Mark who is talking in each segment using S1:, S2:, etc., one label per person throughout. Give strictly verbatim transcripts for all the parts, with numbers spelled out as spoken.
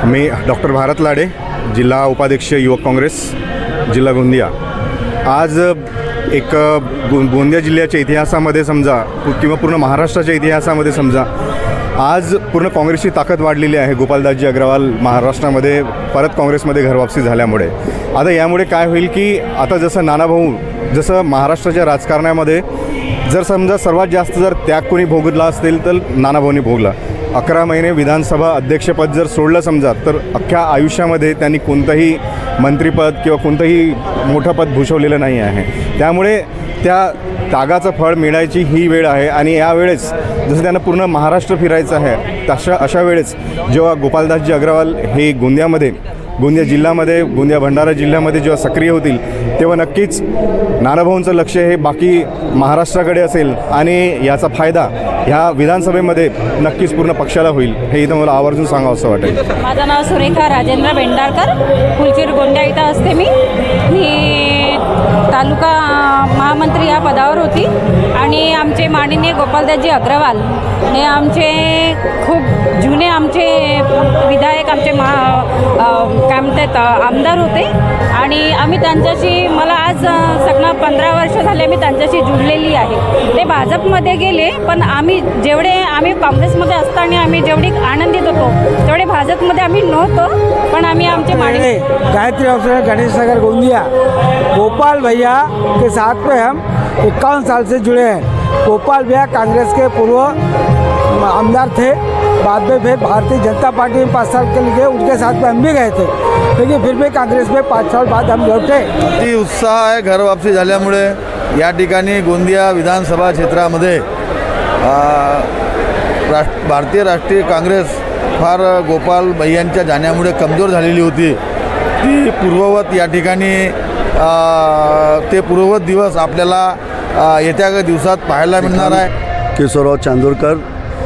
S1: मी doctor Bharat लाडे, जिल्हा उपाध्यक्ष युवक काँग्रेस जिल्हा गोंदिया। आज एक गोंदिया जिल्ह्याच्या इतिहासामध्ये समजा किंवा पूर्ण महाराष्ट्राच्या इतिहासामध्ये समजा आज पूर्ण काँग्रेसची ताकद वाढलेली आहे। गोपालदासजी अग्रवाल महाराष्ट्रामध्ये परत काँग्रेसमध्ये घरवापसी झाल्यामुळे आता यामुळे काय होईल की आता जसं नानाभाऊ जसं महाराष्ट्राच्या राजकारणामध्ये जर समजा सर्वात जास्त जर त्याग कोणी भोगला असेल तर नानाभाऊंनी भोगला। अकरा महिने विधानसभा अध्यक्षपद जर सोडलं समजा तर अख्ख्या आयुष्यामध्ये त्यांनी कोणतंही मंत्रिपद किंवा कोणतंही मोठं पद भूषवलेलं नाही आहे। त्यामुळे त्या त्यागाचं फळ मिळायची ही वेळ आहे आणि यावेळेस जसं त्यांना पूर्ण महाराष्ट्र फिरायचं आहे तशा अशा वेळेस जेव्हा गोपालदासजी अग्रवाल हे गोंदियामध्ये गोंदिया जिल्ह्यामध्ये गोंदिया भंडारा जिल्ह्यामध्ये जेव्हा सक्रिय होतील तेव्हा नक्कीच नानाभाऊंचं लक्ष हे बाकी महाराष्ट्राकडे असेल आणि याचा फायदा ह्या विधानसभेमध्ये नक्कीच पूर्ण पक्षाला होईल हे इथं मला आवर्जून सांगावं असं वाटेल।
S2: माझं नाव सुरेखा राजेंद्र बेंडारकर, फुलचीर गोंदिया इथं असते। मी मी तालुका महामंत्री या पदावर होती आणि आमचे माननीय गोपालदासजी अग्रवाल हे आमचे खूप जुने आमचे विधायक आमचे महा काय म्हणतात आमदार होते आणि आम्ही त्यांच्याशी मला आज सगळं पंधरा वर्ष झाले मी त्यांच्याशी जुळलेली आहे। ते भाजपमध्ये गेले पण आम्ही जेवढे आम्ही काँग्रेसमध्ये असताना आम्ही जेवढी आनंदित होतो तेवढे भाजपमध्ये आम्ही नव्हतो। पण आम्ही आमचे माननीय
S3: गायत्री अवसर गणेश नगर गोंदिया गोपाल भैया के साथ में हम इक्यावन साल से जुड़े हैं। गोपाल भैया कांग्रेस के पूर्व आमदार थे, बाद में फिर भारतीय जनता पार्टी में पाँच साल के लिए उनके साथ में हम भी गए थे, लेकिन फिर भी कांग्रेस में पाँच साल बाद हम लौटे।
S4: अति उत्साह आहे घर वापसी झाल्यामुळे या ठिकाणी गोंदिया विधानसभा क्षेत्रामध्ये राष्ट्र भारतीय राष्ट्रीय काँग्रेस फार गोपाल भैयांच्या जाण्यामुळे कमजोर झालेली होती। ती पूर्ववत या ठिकाणी ते पूर्ववत दिवस आपल्याला येत्या दिवसात पाहायला मिळणार आहे।
S5: केशवराव चांदोरकर,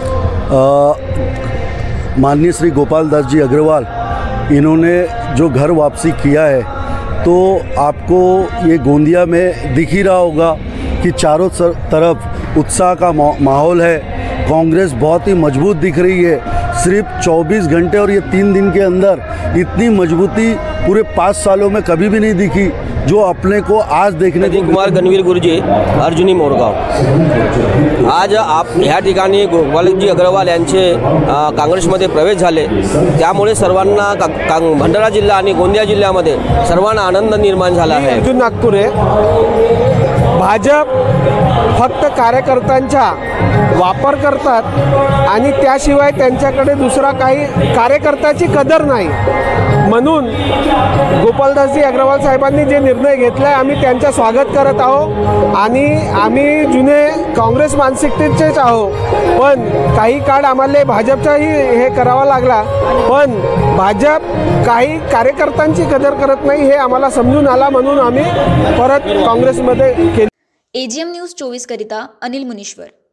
S5: माननीय श्री गोपालदास जी अग्रवाल, इन्होंने जो घर वापसी किया है तो आपको ये गोंदिया में दिख ही रहा होगा कि चारों तरफ उत्साह का माहौल है। कांग्रेस बहुत ही मजबूत दिख रही है। सिर्फ चौबीस घंटे और ये तीन दिन के अंदर इतनी मजबूती पूरे पाँच सालों में कभी भी नहीं दिखी जो अपने को आज देखने को।
S6: कुमार गणवीर गुरुजी, अर्जुनी मोरगाव। आज आप ह्या ठिकाणी गोपालजी अग्रवाल यांचे काँग्रेसमध्ये प्रवेश झाले त्यामुळे सर्वांना भंडारा जिल्हा आणि गोंदिया जिल्ह्यामध्ये सर्वांना आनंद निर्माण झाला आहे।
S3: अर्जुन नागपुरे, भाजप फक्त कार्यकर्त्यांचा वापर करतात आणि त्याशिवाय त्यांच्याकडे दुसरा काही कार्यकर्त्याची कदर नाही। म्हणून गोपालदासजी अग्रवाल साहेबांनी जे निर्णय घेतलाय आम्ही त्यांचं स्वागत करत आहोत आणि आम्ही जुने काँग्रेस मानसिकतेचेच आहोत, पण काही काळ आम्हाला भाजपचाही हे करावा लागला, पण भाजप काही कार्यकर्त्यांची कदर करत नाही हे आम्हाला समजून आला, म्हणून आम्ही परत काँग्रेसमध्ये केले।
S7: एजीएम न्यूज चोवीस करिता अनिल मुनीश्वर।